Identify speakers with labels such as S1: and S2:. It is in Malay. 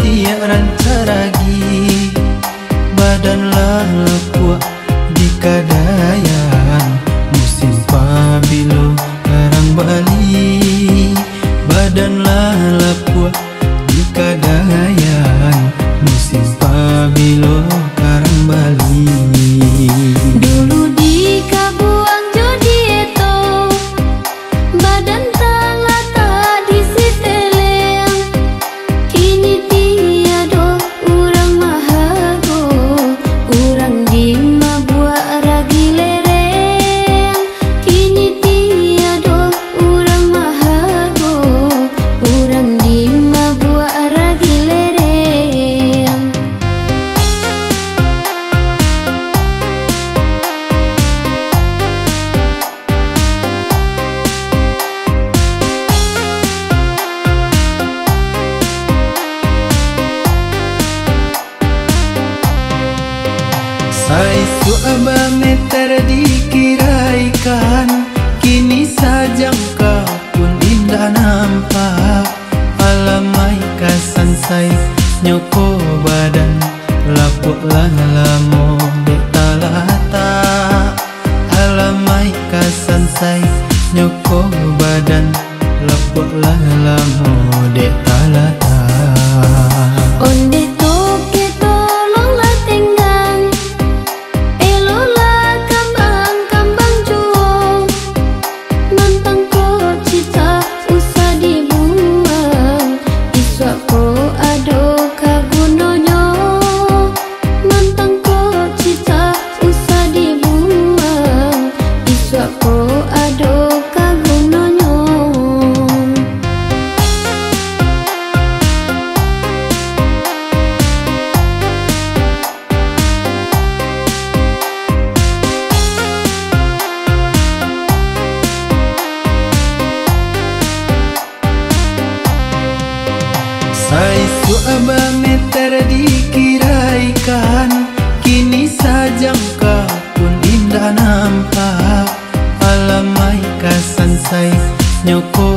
S1: tiak rancaragi badanlah kuat di kadayan musim pabilo karang Bali badanlah kuat di kadayan musim pabilo karang Bali.
S2: Dulu di Kabuang Jodieto badan talata di Siteleng, kini tiado urang mahago urang di Mabua ragi lereng, kini tiado urang mahago urang di Mabua ragi lereng.
S1: Saisu aba meter dikiraikan, kini sajang kau pun indah nampak. Alamai kasan sai nyoko badan, lapuklah lamo dek talata. Alamai kasan sai nyoko badan, lapuklah lamo dek talata.
S2: Onde toke tolonglah tenggang, elola kambang-kambang juong, mantang ko cita usah dibuang, iswa ko ado kagunonyo, mantang ko cita usah dibuang, iswa ko ado kagunonyo.
S1: Saisu aba meter dikiraikan, kini sajang kau pun indah nampak. Alamai kasan sai nyoko